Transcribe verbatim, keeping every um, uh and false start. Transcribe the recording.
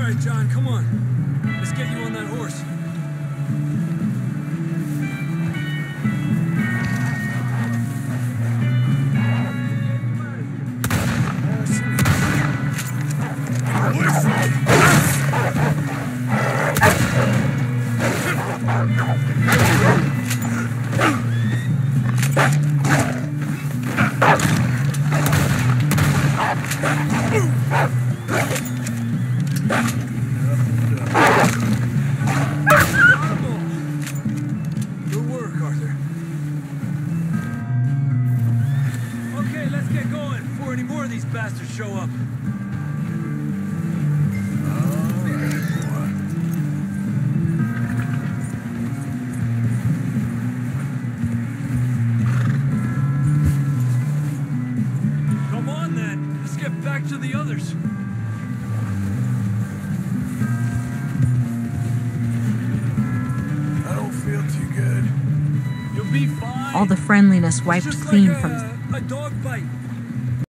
right, John, come on. Let's get you on that horse. Bastards show up. Come on then, let's get back to the others. I don't feel too good. You'll be fine. All the friendliness wiped it's just clean like a, from a dog bite.